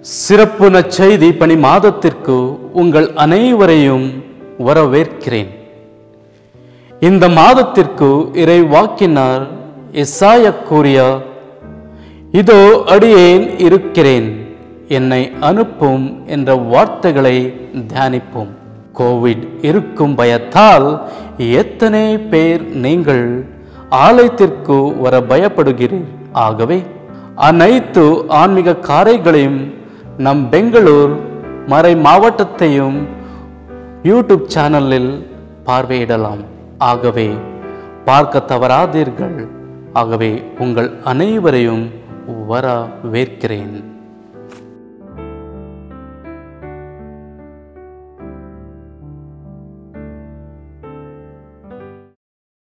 சிறப்பு நற்செய்தி பணி மாதத்திற்கு உங்கள் அனைவரையும் வரவேற்கிறேன். இந்த மாதத்திற்கு இறை வாக்கினார் எசாயா கூறிய இதோ அடியேன் இருக்கிறேன், என்னை அனுப்பும் என்ற வார்த்தைகளை தியானிப்போம். கோவிட் இருக்கும் பயத்தால் எத்தனை பேர் நீங்கள் ஆலயத்திற்கு வர பயப்படுகிறீர். ஆகவே அனைத்து ஆன்மீக காரைகளையும் நம் பெங்களூர் மறை மாவட்டத்தையும் யூடியூப் சேனலில் பார்வையிடலாம். ஆகவே பார்க்க தவறாதீர்கள். ஆகவே உங்கள் அனைவரையும் வரவேற்கிறேன்.